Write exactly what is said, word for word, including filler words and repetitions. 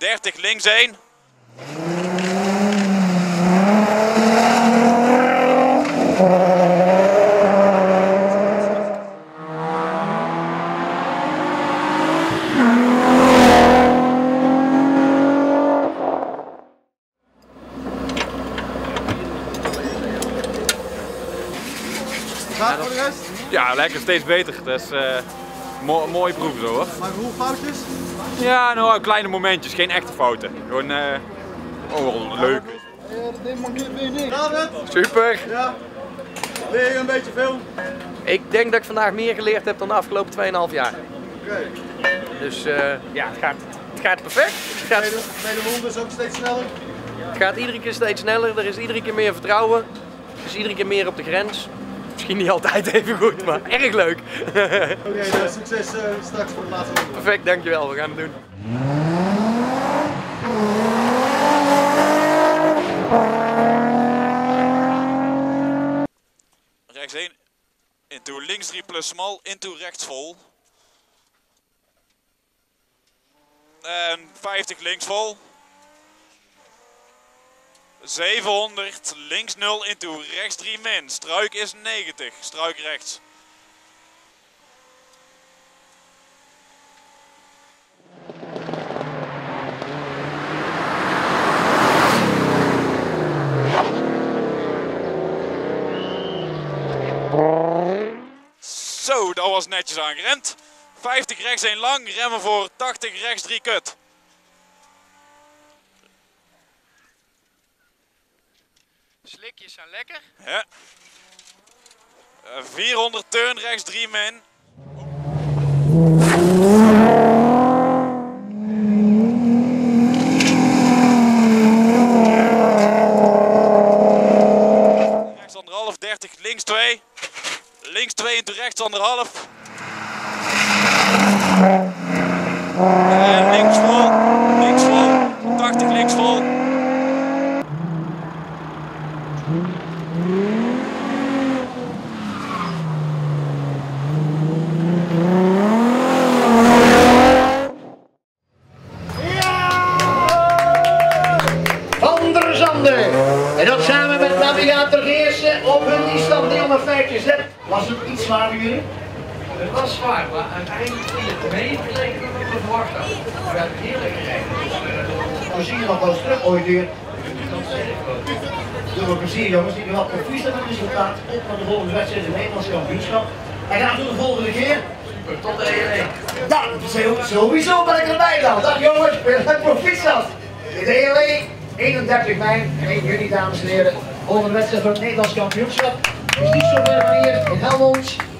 dertig links één. Gaat voor de rest? Ja, lekker, steeds beter. Dat is uh, mo mooie proef zo hoor. Maar hoe foutjes? Ja, nou kleine momentjes, geen echte fouten. Gewoon uh, oh, leuk. Dit mankeert weer niet. Gaat het? Super. Ja. Leer je een beetje veel? Ik denk dat ik vandaag meer geleerd heb dan de afgelopen twee komma vijf jaar. Oké. Okay. Dus uh, ja, het gaat, het gaat perfect. Het gaat, tweede, tweede ronde is ook steeds sneller? Het gaat iedere keer steeds sneller, er is iedere keer meer vertrouwen. Er is iedere keer meer op de grens. Misschien niet altijd even goed, maar erg leuk. Oké, okay, succes uh, straks voor de laatste ronde. Perfect, dankjewel. We gaan het doen. Rechts één, into links drie plus smal, into rechts vol. En vijftig links vol. zevenhonderd, links nul, into rechts drie min. Struik is negentig, struik rechts. Zo, dat was netjes aangeremd. vijftig rechts één lang, remmen voor tachtig rechts drie kut. Slikjes zijn lekker. Ja. Uh, vierhonderd turn rechts drie min. Rechts anderhalf, dertig, links twee. Links twee into rechts anderhalf. En links vol, links vol, tachtig links vol. En dat samen met navigator Geersen op hun die stand driehonderdvijftig zet. Was het iets zwaar voor jullie? Het was zwaar, maar uiteindelijk viel het mee geleken dan ik me verwacht had. We hebben heerlijk gereden. We zien je nog wel eens terug ooit weer. Doe me plezier jongens, die wel profies met het resultaat. Op naar de volgende wedstrijd in het Nederlands kampioenschap. En gaan tot de volgende keer. Super, tot de E L E. Ja, sowieso ben ik erbij dan. Dag jongens, ik ben een proficiat. In de E L E. eenendertig mei en één juni, dames en heren, volgende wedstrijd voor het Nederlands kampioenschap. Is niet zo ver van hier in Helmond.